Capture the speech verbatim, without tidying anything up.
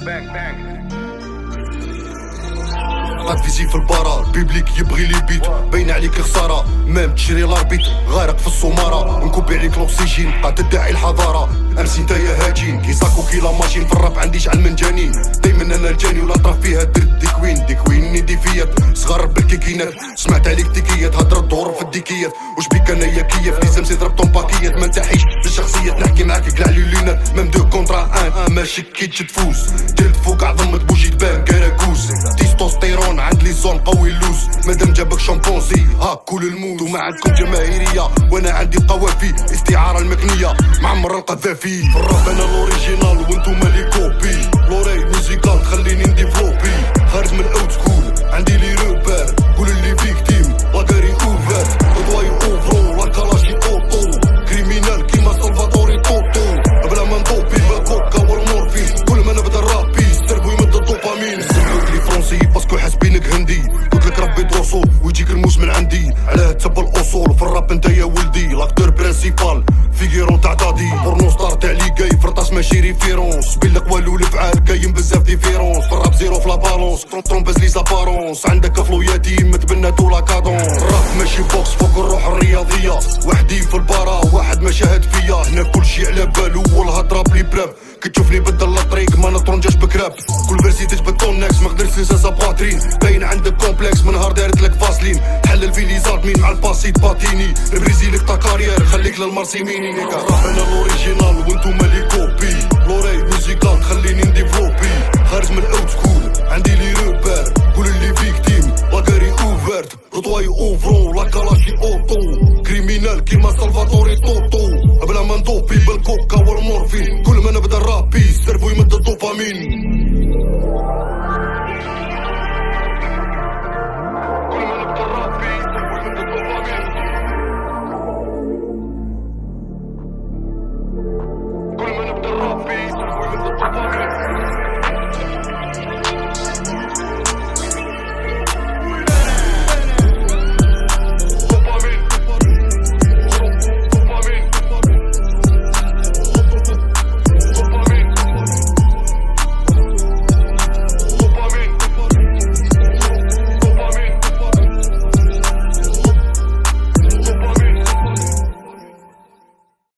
قد فيزي في البارا البيبليك يبغي لي بيت باين عليك خساره مام تشري لاربيت غارق في الصوماره نكوبي عليك الاكسجين قاعد تدعي الحضاره امسي نتايا هاجين كي ساكو كي لا ماشين في الراب عنديش علم المنجانين دايما انا الجاني ولا طرف فيها درت دي كوين دي كوين نيدي فيات صغار بالكيكينات سمعت عليك تيكيات هضر الدور في الديكيات واش بيك انايا كيف لي سمسي ضرب طون باكيات ما نتاحيش بالشخصيات نحكي معاك كلاع ليلينات ميم دو كونترا ان ما شكيتش تفوز جلد فوق عظم تبوجي تبان كراكوز تيستوستيرون عند لي زون قوي اللوز مادام جابك شامبونسي ها كل الموت وما عندكم جماهيريه وانا عندي قوافي استعاره المكنيه معمر القذافي في الراب انا الاوريجينال وانتوما لي كوبي لوري ميوزيكال تخليني نديفلوبي خارج من الاوت سكول عندي لي روبر كل اللي فيكتيم لاكاري اوفر ضواي اوفرو لا كلاشي اوتو كريمينال كيما سالفاتوري توتو بلا ما ندوبي بالكوكا والمورفين كل ما نبدا رابي السيرفو يمد الدوبامين سمعوك لي فرونسي باسكو حاسبينك هندي قلتلك ربي دوسو ويجيك الموس من عندي علاه تسب الاصول في الراب انت يا ولدي لاكتور برينسيبال فيغيرون تاع دادي بورنو ستار تاع لي جاي فرطاس ماشي ريفيرونس بين القوال والافعال كاين بزاف ديفيرونس في الراب زيرو في لا بالونس ترومباز لي زابارونس عندك فلو يتيم متبناتو لا كادونس الراب ماشي بوكس فوق الروح الرياضيه وحدي في البارا واحد ما شاهد فيا هنا كلشي على بالو والهضره بلي براب كي تشوفني بدل الطريق ما نطرنجاش بكراب كل فيرسي تجبد تونكس ما قدرتش ننسى باترين باين عندك كومبلكس من نهار دارت لك فاسلين تحلل في لي زادمين مع الباسيت باتيني بريزيلك تا كارير خليك للمارسيميني نيكا راه انا الاوريجينال وانتوما لي كوبي لوري ميوزيكال تخليني نديفلوبي خارج من الاوت سكول عندي لي روبر كل اللي فيكتيم لاكاري اوفرت رضواي اوفرو لا كلاشي اوتو كريمينال كيما سالفاتوري توتو بلا ما ندوبي بالكوكا والمورفين كل ما نبدا رابي السيرفو يمد الدوبامين كل ما نبدا رابي السيرفو يمد الدوبامين كل ما نبدا رابي السيرفو يمد الدوبامين